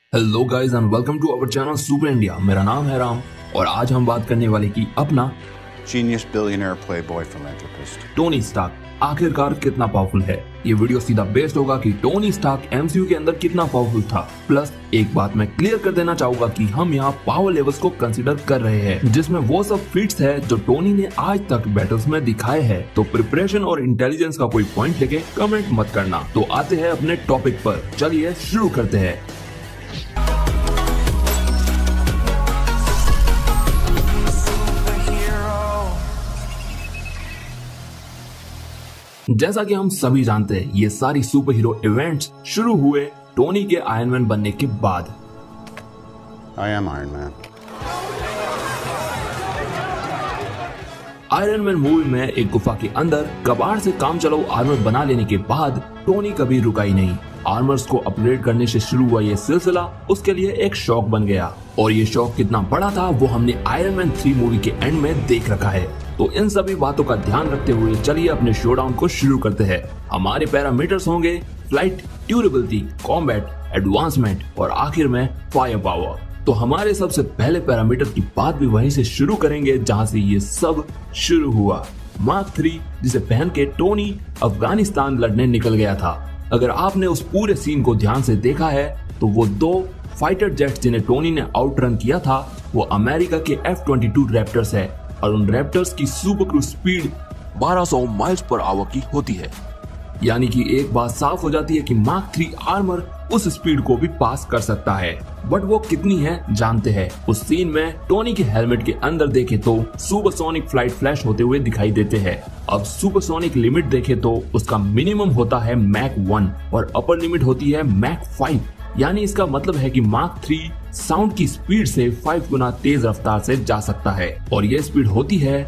Hello guys and welcome to our channel super India. मेरा नाम है राम और आज हम बात करने वाले की अपना Genius billionaire playboy philanthropist. Tony Stark आखिरकार कितना पावरफुल है। ये वीडियो सीधा बेस्ड होगा कि टोनी स्टार्क एमसीयू के अंदर कितना पावरफुल था। प्लस एक बात मैं क्लियर कर देना चाहूंगा कि हम यहाँ पावर लेवल्स को कंसीडर कर रहे हैं जिसमें वो सब फीट्स है जो टोनी ने आज तक बैटल्स में दिखाए हैं। तो प्रिपरेशन और इंटेलिजेंस का कोई पॉइंट लेके कमेंट मत करना। तो आते हैं अपने टॉपिक पर, चलिए शुरू करते हैं। जैसा कि हम सभी जानते हैं, ये सारी सुपर हीरो इवेंट्स शुरू हुए टोनी के आयरन मैन बनने के बाद। I am Iron Man. Iron Man movie में एक गुफा के अंदर कबाड़ से काम चलाऊ आर्मर बना लेने के बाद टोनी कभी रुका ही नहीं। आर्मर्स को अपग्रेड करने से शुरू हुआ ये सिलसिला उसके लिए एक शौक बन गया और ये शौक कितना बड़ा था वो हमने आयरन मैन 3 मूवी के एंड में देख रखा है। तो इन सभी बातों का ध्यान रखते हुए चलिए अपने शोडाउन को शुरू करते हैं। हमारे पैरामीटर्स होंगे फ्लाइट, ड्यूरेबिलिटी, कॉम्बैट, एडवांसमेंट और आखिर में फायर पावर। तो हमारे सबसे पहले पैरामीटर की बात भी वहीं से शुरू करेंगे जहां से ये सब शुरू हुआ। मार्क 3 जिसे पहन के टोनी अफगानिस्तान लड़ने निकल गया था। अगर आपने उस पूरे सीन को ध्यान से देखा है तो वो 2 फाइटर जेट्स जिन्हें टोनी ने आउट रन किया था वो अमेरिका के F-22 रैप्टर्स है और उन रैप्टर्स की super cruise speed 1200 miles per hour की होती है। यानी कि एक बात साफ हो जाती है कि मार्क 3 आर्मर उस स्पीड को भी पास कर सकता है। बट वो कितनी है जानते हैं। उस सीन में टोनी के हेलमेट के अंदर देखे तो सुपरसोनिक फ्लाइट फ्लैश होते हुए दिखाई देते हैं। अब सुपरसोनिक लिमिट देखे तो उसका मिनिमम होता है मैक 1 और अपर लिमिट होती है मैक 5। यानी इसका मतलब है कि मार्क 3 साउंड की स्पीड से 5 गुना तेज रफ्तार से जा सकता है और यह स्पीड होती है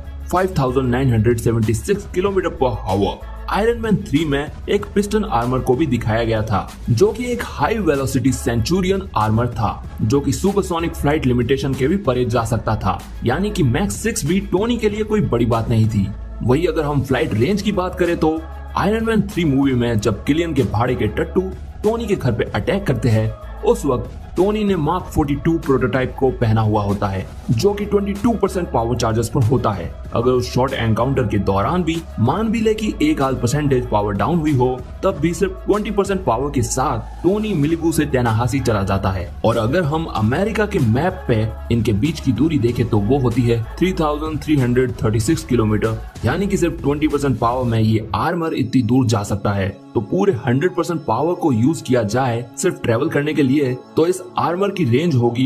5976 kilometre per hour. Iron Man 3 में एक पिस्टन आर्मर को भी दिखाया गया था जो कि एक हाई वेलोसिटी सेंचुरियन आर्मर था जो कि सुपरसोनिक फ्लाइट लिमिटेशन के भी परे जा सकता था। यानी कि मैक 6 भी टोनी के लिए कोई बड़ी बात नहीं थी। वही अगर हम फ्लाइट रेंज की बात करें तो आयरन मैन 3 मूवी में जब किलियन के भाड़े के टट्टू टोनी के घर पे अटैक करते हैं उस वक्त टोनी ने मार्क 42 प्रोटोटाइप को पहना हुआ होता है जो कि 22% पावर चार्जेस पर होता है। अगर उस शॉर्ट एनकाउंटर के दौरान भी मान भी ले कि 1% पावर डाउन हुई हो तब भी सिर्फ 20% पावर के साथ टोनी मिलिबू से टैनाहासी चला जाता है। और अगर हम अमेरिका के मैप पे इनके बीच की दूरी देखें तो वो होती है 3336 किलोमीटर। यानी कि सिर्फ 20% पावर में ये आर्मर इतनी दूर जा सकता है। तो पूरे 100% पावर को यूज किया जाए सिर्फ ट्रेवल करने के लिए तो इस आर्मर की रेंज होगी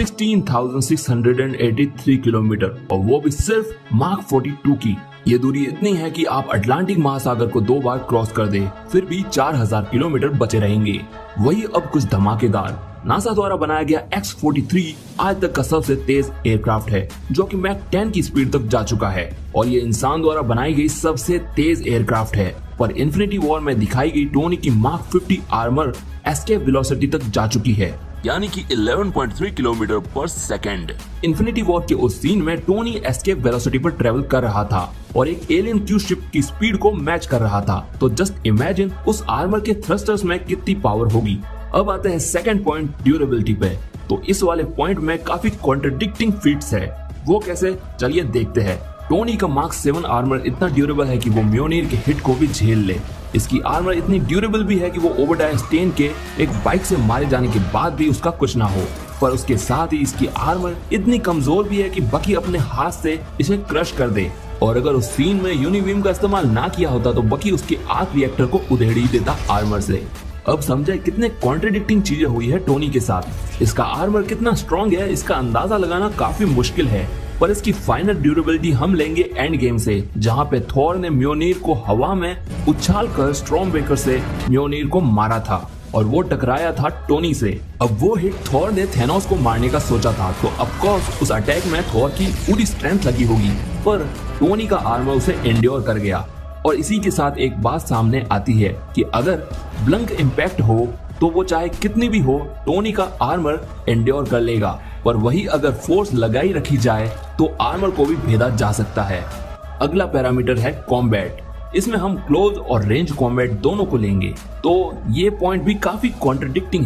16,683 किलोमीटर और वो भी सिर्फ मार्क 42 की। ये दूरी इतनी है कि आप अटलांटिक महासागर को 2 बार क्रॉस कर दे फिर भी 4000 किलोमीटर बचे रहेंगे। वही अब कुछ धमाकेदार। नासा द्वारा बनाया गया X-43 आज तक का सबसे तेज एयरक्राफ्ट है जो कि मैक 10 की स्पीड तक जा चुका है और ये इंसान द्वारा बनाई गई सबसे तेज एयरक्राफ्ट है। पर इन्फिनिटी वॉर में दिखाई गई टोनी की मार्क 50 आर्मर एस्केप वेलोसिटी तक जा चुकी है यानी कि 11.3 किलोमीटर पर सेकेंड। इन्फिनिटी वॉर के उस सीन में टोनी एस्केप वेलोसिटी पर ट्रेवल कर रहा था और एक एलियन क्रू शिप की स्पीड को मैच कर रहा था। तो जस्ट इमेजिन उस आर्मर के थ्रस्टर्स में कितनी पावर होगी। अब आते हैं सेकंड पॉइंट, ड्यूरेबिलिटी पे। तो इस वाले पॉइंट में काफी कॉन्ट्रडिक्टिंग फीट्स है। वो कैसे, चलिए देखते हैं। टोनी का मार्क 7 आर्मर इतना ड्यूरेबल है कि वो म्योनीर के हिट को भी झेल ले। इसकी आर्मर इतनी ड्यूरेबल भी है कि वो ओबेडाया स्टेन के एक बाइक से मारे जाने के बाद भी उसका कुछ ना हो। पर उसके साथ ही इसकी आर्मर इतनी कमजोर भी है कि बकी अपने हाथ से इसे क्रश कर दे। और अगर उस सीन में यूनिबीम का इस्तेमाल ना किया होता तो बकी उसके आर्क रिएक्टर को उधेड़ ही देता आर्मर से। अब समझे कितने कॉन्ट्रडिक्टिंग चीजें हुई है टोनी के साथ। इसका आर्मर कितना स्ट्रॉन्ग है इसका अंदाजा लगाना काफी मुश्किल है। पर इसकी फाइनल ड्यूरेबिलिटी हम लेंगे एंड गेम से जहां पे थॉर ने म्योनीर को हवा में उछाल कर स्टॉर्मब्रेकर से म्योनीर को मारा था और वो टकराया था टोनी से। अब वो हिट थॉर ने थेनोस को मारने का सोचा था तो ऑफ कोर्स उस अटैक में थॉर की पूरी स्ट्रेंथ लगी होगी पर टोनी का आर्मर उसे एंड्योर कर गया। और इसी के साथ एक बात सामने आती है कि अगर ब्लंक इम्पैक्ट हो तो वो चाहे कितनी भी हो टोनी का आर्मर एंड्योर कर लेगा। पर वही अगर फोर्स लगाई रखी जाए तो आर्मर को भी भेदा जा सकता है। अगला पैरामीटर है कॉम्बैट। इसमें हम क्लोज और रेंज कॉम्बैट दोनों को लेंगे। तो ये पॉइंट भी काफी कॉन्ट्रडिक्टिंग है।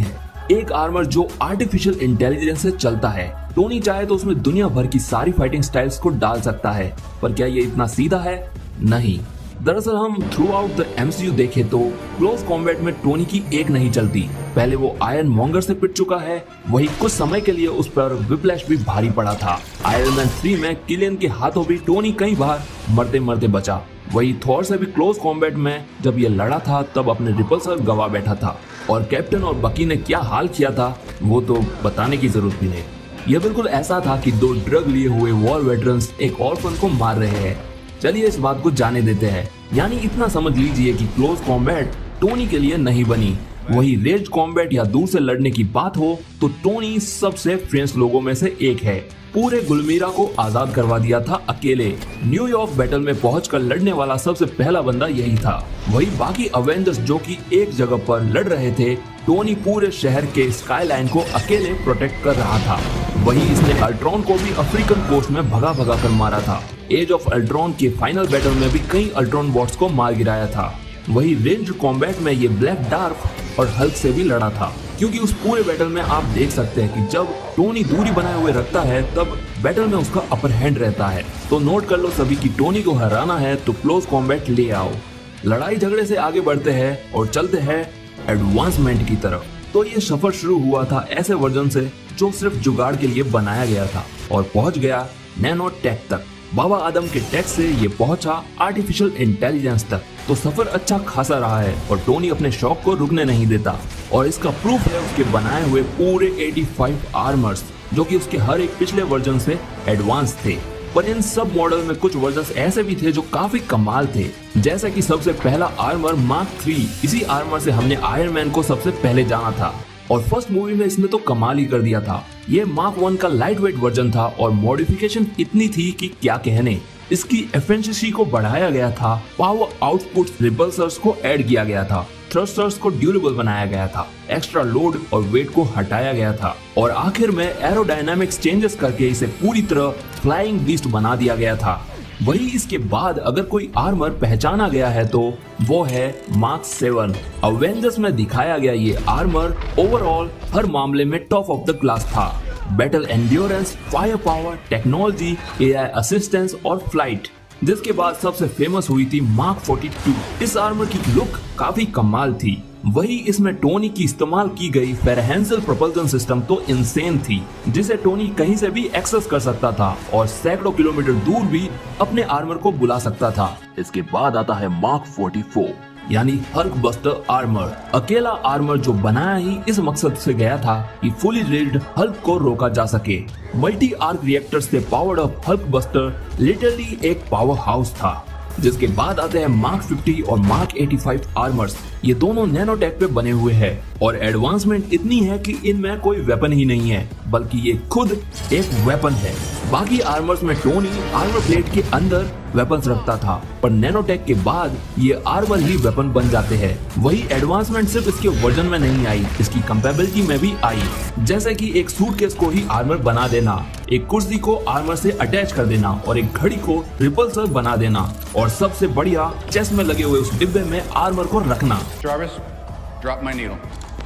एक आर्मर जो आर्टिफिशियल इंटेलिजेंस से चलता है। टोनी चाहे तो उसमें दुनिया भर की सारी फाइटिंग स्टाइल्स को डाल सकता है, पर क्या ये इतना सीधा है? नहीं। दरअसल हम थ्रू आउट द MCU देखे तो क्लोज कॉम्बैट में टोनी की एक नहीं चलती। पहले वो आयरन मॉन्गर से पिट चुका है, वही कुछ समय के लिए उस पर विप्लैश भी भारी पड़ा था। आयरन मैन 3 में किलियन के हाथों भी टोनी कई बार मरते मरते बचा। वही थॉर से भी क्लोज कॉम्बैट में जब ये लड़ा था तब अपने रिपल्सर गवा बैठा था, और कैप्टन और बकी ने क्या हाल किया था वो तो बताने की जरूरत भी नहीं। यह बिल्कुल ऐसा था कि दो ड्रग लिए हुए वॉर वेटरन्स एक ऑर्फन को मार रहे हैं। चलिए इस बात को जाने देते हैं। यानी इतना समझ लीजिए कि क्लोज कॉम्बैट टोनी के लिए नहीं बनी। वही रेंज कॉम्बैट या दूर से लड़ने की बात हो तो टोनी सबसे फ्रेंच लोगों में से एक है। पूरे गुलमीरा को आजाद करवा दिया था अकेले। न्यूयॉर्क बैटल में पहुंचकर लड़ने वाला सबसे पहला बंदा यही था। वही बाकी अवेंजर्स जो कि एक जगह पर लड़ रहे थे, टोनी पूरे शहर के स्काईलाइन को अकेले प्रोटेक्ट कर रहा था। वही इसने अल्ट्रॉन को भी अफ्रीकन कोस्ट में भगा भगा कर मारा था। एज ऑफ अल्ट्रॉन के फाइनल बैटल में भी कई अल्ट्रॉन बॉट्स को मार गिराया था। वही रेंज कॉम्बैट में ये ब्लैक डार्क और हल्क से भी लड़ा था, क्योंकि उस पूरे बैटल में आप देख सकते हैं कि जब टोनी दूरी बनाए हुए रखता है तब बैटल में उसका अपर हैंड रहता है। तो नोट कर लो सभी कि टोनी को हराना है तो क्लोज कॉम्बैट ले आओ। लड़ाई झगड़े से आगे बढ़ते हैं और चलते हैं एडवांसमेंट की तरफ। तो ये सफर शुरू हुआ था ऐसे वर्जन से जो सिर्फ जुगाड़ के लिए बनाया गया था और पहुंच गया नैनो टेक तक। बाबा आदम के टेक से ये पहुंचा आर्टिफिशियल इंटेलिजेंस तक। तो सफर अच्छा खासा रहा है और टोनी अपने शौक को रुकने नहीं देता, और इसका प्रूफ है उसके बनाए हुए पूरे 85 आर्मर्स, जो कि उसके हर एक पिछले वर्जन से एडवांस थे। पर इन सब मॉडल में कुछ वर्जन्स ऐसे भी थे जो काफी कमाल थे, जैसे कि सबसे पहला आर्मर मार्क 3। इसी आर्मर से हमने आयरन मैन को सबसे पहले जाना था, और फर्स्ट मूवी में इसने तो कमाल ही कर दिया था। ये मार्क 1 का लाइट वेट वर्जन था और मॉडिफिकेशन इतनी थी कि क्या कहने। इसकी एफिशिएंसी को बढ़ाया गया था, पावर आउटपुट रिपल्सर्स को ऐड किया गया था, थ्रस्टर्स को ड्यूरेबल बनाया गया था, एक्स्ट्रा लोड और वेट को हटाया गया था, और आखिर में एरोडायनामिक्स चेंजेस करके इसे पूरी तरह फ्लाइंग बीस्ट बना दिया गया था। वही इसके बाद अगर कोई आर्मर पहचाना गया है तो वो है मार्क 7। अवेंजर्स में दिखाया गया ये आर्मर ओवरऑल हर मामले में टॉप ऑफ द क्लास था। Battle endurance, fire power, technology, AI assistance और फ्लाइट। जिसके बाद सबसे फेमस हुई थी मार्क 42। इस आर्मर की लुक काफी कमाल थी। वही इसमें टोनी की इस्तेमाल की गई फेरहेंसल प्रोपल्शन सिस्टम तो इंसेन थी, जिसे टोनी कहीं से भी एक्सेस कर सकता था और सैकड़ों किलोमीटर दूर भी अपने आर्मर को बुला सकता था। इसके बाद आता है मार्क 44 यानी हल्क बस्टर आर्मर। अकेला आर्मर जो बनाया ही इस मकसद से गया था कि फुली रिल्ड हल्क को रोका जा सके। मल्टी आर्क रिएक्टर से powered up Hulk Buster literally एक पावर हाउस था। जिसके बाद आते हैं मार्क 50 और मार्क 85 आर्मर्स। ये दोनों नैनोटेक पे बने हुए हैं और एडवांसमेंट इतनी है कि इनमें कोई वेपन ही नहीं है, बल्कि ये खुद एक वेपन है। बाकी आर्मर्स में टोनी आर्मर प्लेट के अंदर वेपन्स रखता था, पर नैनोटेक के बाद ये आर्मर ही वेपन बन जाते हैं। वही एडवांसमेंट सिर्फ इसके वर्जन में नहीं आई, इसकी कंपेबिलिटी में भी आई, जैसे कि एक सूटकेस को ही आर्मर बना देना, एक कुर्सी को आर्मर से अटैच कर देना और एक घड़ी को रिपल्सर बना देना, और सबसे बढ़िया चेस्ट में लगे हुए उस डिब्बे में आर्मर को रखना। Jarvis, drop my needle.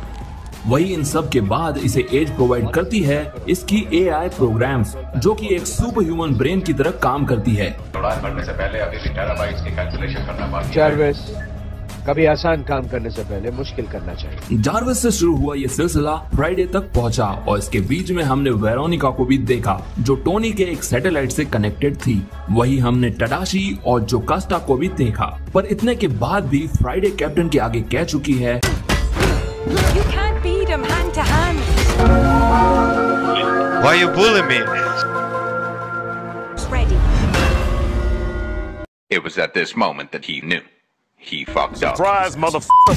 वही इन सब के बाद इसे एज प्रोवाइड करती है इसकी AI प्रोग्राम्स, जो कि एक सुपर ह्यूमन ब्रेन की तरह काम करती है। उड़ान भरने से पहले अभी भी टेराबाइट्स की कैलकुलेशन करना बाकी है। जारविस, कभी आसान काम करने से पहले मुश्किल करना चाहिए। जारविस से शुरू हुआ ये सिलसिला फ्राइडे तक पहुंचा और इसके बीच में हमने वेरोनिका को भी देखा, जो टोनी के एक सैटेलाइट से कनेक्टेड थी। वही हमने टडाशी और जोकास्टा को भी देखा, पर इतने के बाद भी फ्राइडे कैप्टन के आगे कह चुकी है, You can't beat him hand to hand. Why you bullying me? It's ready. It was at this moment that he knew. He fucked up. Surprise, motherfucker!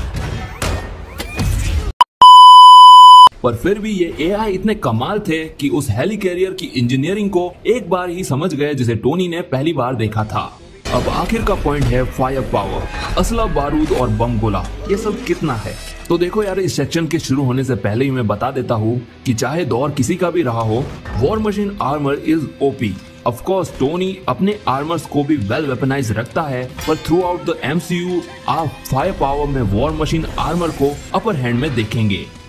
पर फिर भी ये AI इतने कमाल थे कि उस हेलिकैरियर की इंजीनियरिंग को एक बार ही समझ गए, जिसे टोनी ने पहली बार देखा था। अब आखिर का पॉइंट है फायर पावर, असला बारूद और बम गोला, ये सब कितना है। तो देखो यार, इस सेक्शन के शुरू होने से पहले ही मैं बता देता हूँ कि चाहे दौर किसी का भी रहा हो, War Machine armour is OP। Of course Tony अपने आर्मर्स को भी वेल वेपनाइज रखता है, पर थ्रू आउट द MCU आप फायर पावर में वॉर मशीन आर्मर को अपर हैंड में देखेंगे।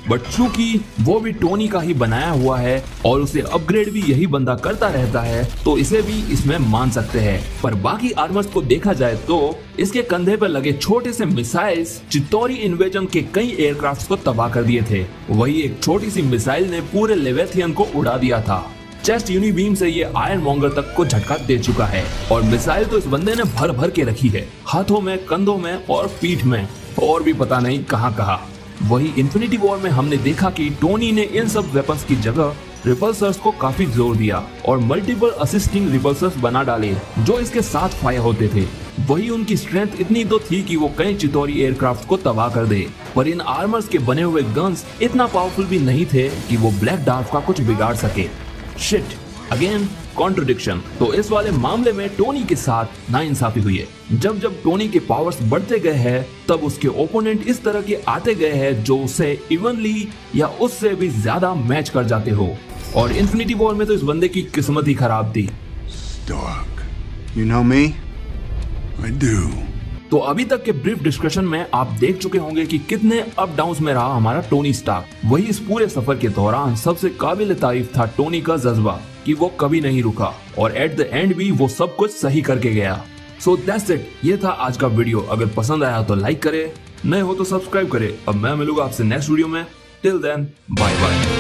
बट चूंकि वो भी टोनी का ही बनाया हुआ है और उसे अपग्रेड भी यही बंदा करता रहता है, तो इसे भी इसमें मान सकते हैं। पर बाकी आर्मर्स को देखा जाए तो इसके कंधे पर लगे छोटे से मिसाइल्स चित्तौरी इन्वेजन के कई एयरक्राफ्ट को तबाह कर दिए थे। वही एक छोटी सी मिसाइल ने पूरे लेवेथियन को उड़ा दिया था। चेस्ट यूनिबीम से ये आयरन मॉन्गर तक को झटका दे चुका है और मिसाइल तो इस बंदे ने भर भर के रखी है, हाथों में, कंधों में और पीठ में, और भी पता नहीं कहां कहां। वही इन्फिनिटी वॉर में हमने देखा कि टोनी ने इन सब वेपन्स की जगह रिपल्सर्स को काफी जोर दिया और मल्टीपल असिस्टिंग रिपल्सर्स बना डाले जो इसके साथ फायर होते थे। वही उनकी स्ट्रेंथ इतनी तो थी कि वो कई चित्तौरी एयरक्राफ्ट को तबाह कर दे, पर इन आर्मर्स के बने हुए गन्स इतना पावरफुल भी नहीं थे कि वो ब्लैक डार्क का कुछ बिगाड़ सके। Shit, again contradiction. तो इस वाले मामले में टोनी के साथ नाइंसाफी हुई है। जब जब टोनी के पावर्स बढ़ते गए हैं तब उसके ओपोनेंट इस तरह के आते गए हैं जो उसे इवनली या उससे भी ज्यादा मैच कर जाते हो। और इन्फिनिटी वॉर में तो इस बंदे की किस्मत ही खराब थी। Stark, you know me? I do. तो अभी तक के ब्रीफ डिस्कशन में आप देख चुके होंगे कि कितने अप डाउन्स में रहा हमारा टोनी स्टार्क। वही इस पूरे सफर के दौरान सबसे काबिल तारीफ था टोनी का जज्बा कि वो कभी नहीं रुका और एट द एंड भी वो सब कुछ सही करके गया। सो दैट्स इट, ये था आज का वीडियो। अगर पसंद आया तो लाइक करे, नए हो तो सब्सक्राइब करे। अब मैं मिलूंगा आपसे नेक्स्ट वीडियो में। Till then, bye bye.